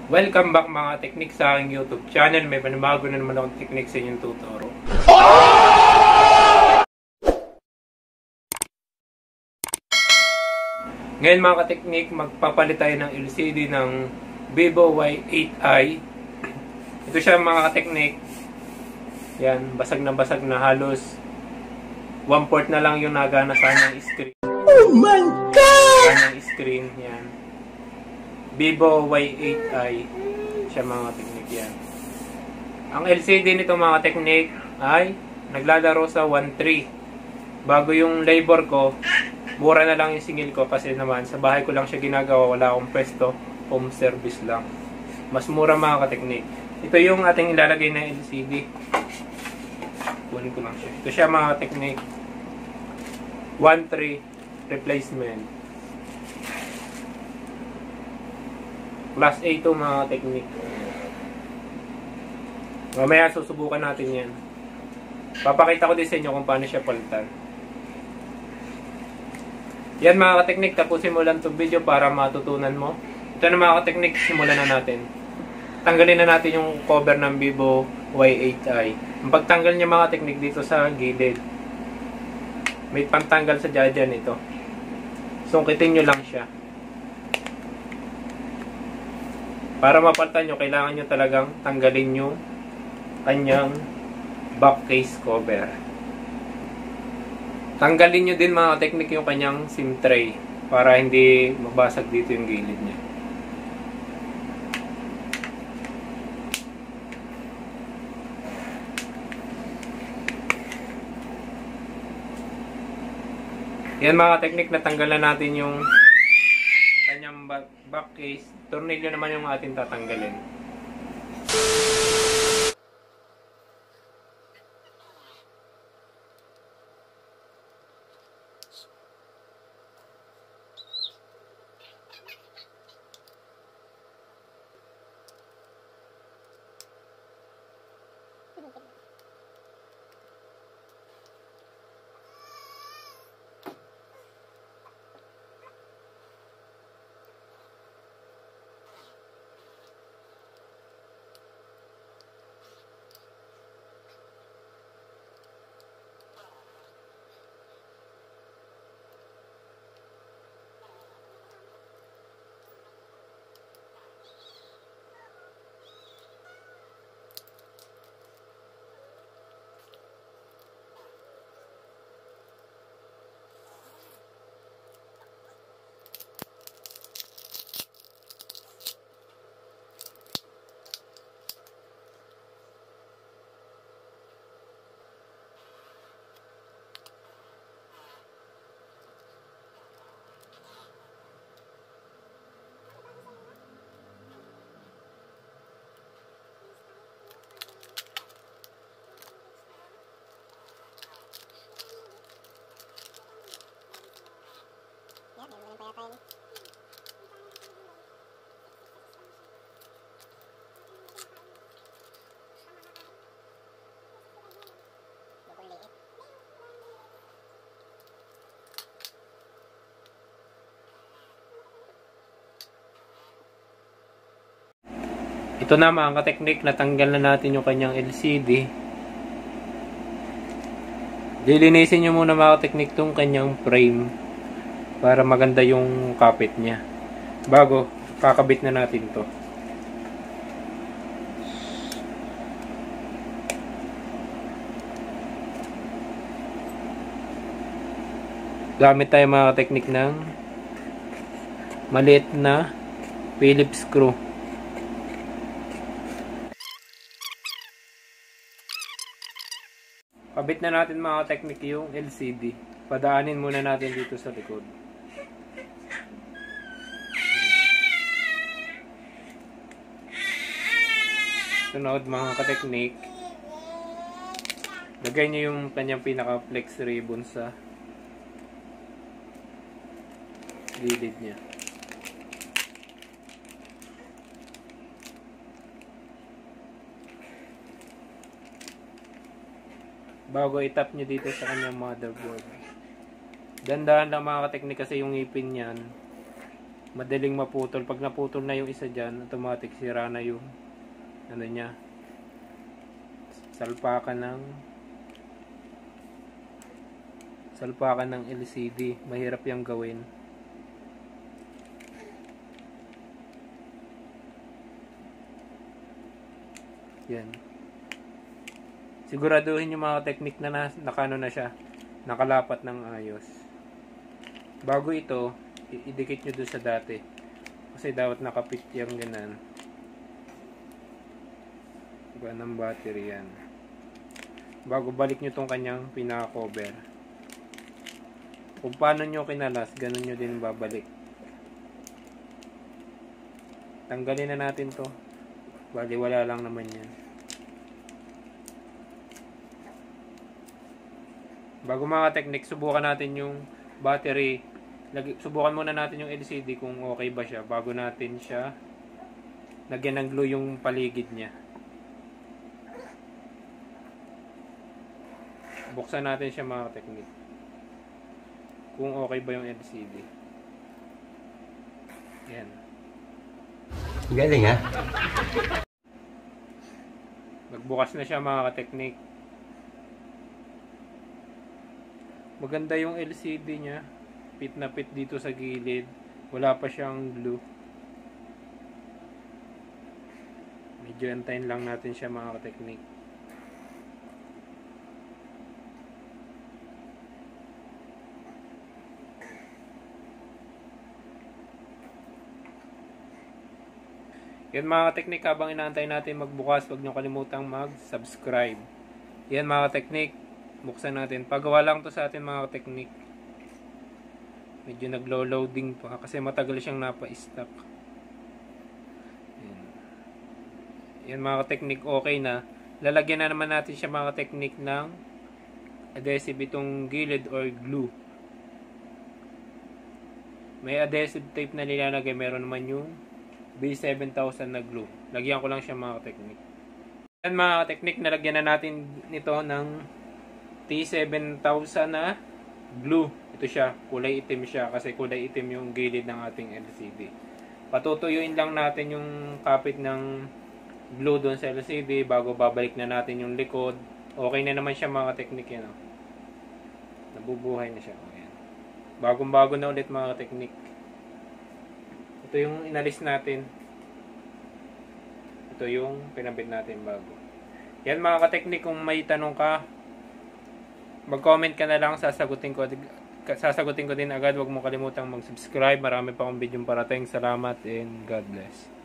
Welcome back mga teknik sa aking YouTube channel. May panibago na naman akong teknik sa inyong tuturo. Ngayon mga kateknik, magpapalit tayo ng LCD ng Vivo Y8i. Ito siya mga kateknik. Yan, basag na halos 1/4 na lang yung nagana sa kanyang screen. Oh my God! Kanyang screen, yan. Vivo Y8i siya mga teknik yan. Ang LCD nito mga teknik ay naglalaro sa 1.3. Bago yung labor ko, mura na lang yung singil ko kasi naman sa bahay ko lang siya ginagawa, wala akong pwesto, home service lang. Mas mura mga kateknik. Ito yung ating ilalagay na LCD. Kunin ko lang siya. Ito siya mga kateknik. 1.3 replacement. Class A to mga teknik. Mamaya susubukan natin yan. Papakita ko din sa inyo kung paano siya palitan. Yan mga kateknik, tapusin mo lang itong video para matutunan mo. Ito na mga kateknik, simulan na natin. Tanggalin na natin yung cover ng Vivo Y8i. Ang pagtanggal niya mga teknik dito sa gilid. May pantanggal sa dyan ito. Sungkitin nyo lang siya. Para mapalitan nyo, kailangan nyo talagang tanggalin yung kanyang back case cover. Tanggalin nyo din mga teknik yung kanyang SIM tray para hindi mabasag dito yung gilid niya. Yan mga teknik, natanggal na natin yung kanyang back case. Tornilyo naman yung ating tatanggalin. Ito na mga kateknik, natanggal na natin yung kanyang LCD. Lilinisin nyo muna mga kateknik tong kanyang frame para maganda yung kapit niya. Bago, kakabit na natin to. Gamit tayo mga kateknik ng maliit na Phillips screw. Kabit na natin mga teknik yung LCD. Padaanin muna natin dito sa likod. Sunod mga kateknik, lagay nyo yung kanyang pinaka flex ribbon sa gilid niya. Bago itap nyo dito sa kanyang motherboard. Dandahan lang mga kateknik kasi yung ngipin niyan madaling maputol. Pag naputol na yung isa dyan, automatic sira na yung ano niya, salpakan ng LCD. Mahirap yung gawin. Yan. Siguraduhin yung mga technique na nakano na siya, nakalapat ng ayos. Bago ito, idikit nyo doon sa dati. Kasi dapat nakapit yung ganan. Iba ng battery yan. Bago balik nyo tong kanyang pinaka-cover. Kung paano nyo kinalas, ganun nyo din babalik. Tanggalin na natin to. Bali, wala lang naman yan. Bago mga technique, subukan natin yung battery. Subukan muna natin yung LCD kung okay ba siya bago natin siya lagyan ng glue yung paligid niya. Buksan natin siya mga technique. Kung okay ba yung LCD. Yan. Galing ha? Nagbukas na siya mga ka-technique. Maganda yung LCD niya. Pit na pit dito sa gilid. Wala pa siyang glue. Medyo antayin lang natin siya mga ka-technique. Yan mga ka-technique, habang inaantay natin magbukas, huwag nyo kalimutang mag-subscribe. Yan mga ka-technique, buksan natin. Pagawa lang to sa atin mga ka-technique. Medyo naglo-loading pa kasi matagal siyang napa-stock. Yan mga ka-technique, okay na. Lalagyan na naman natin siya mga ka-technique ng adhesive itong gilid or glue. May adhesive tape na nilalagay, meron naman yung B7000 na glue. Lagyan ko lang siya mga ka-technique. Yan mga ka-technique, nalagyan na natin nito ng T7000 na glue. Ito siya, kulay itim siya kasi kulay itim yung gilid ng ating LCD. Patutuyuin lang natin yung kapit ng glue doon sa LCD bago babalik na natin yung likod. Okay na naman siya mga ka-technique yan. Nabubuhay na siya. Ayan. Bagong-bago na ulit mga ka-technique. Ito yung inalis natin. Ito yung pinabit natin bago. Yan mga ka-technique, kung may tanong ka, mag-comment ka na lang, sasagutin ko din agad. Huwag mo kalimutang mag-subscribe. Marami pa akong video parating. Salamat and God bless.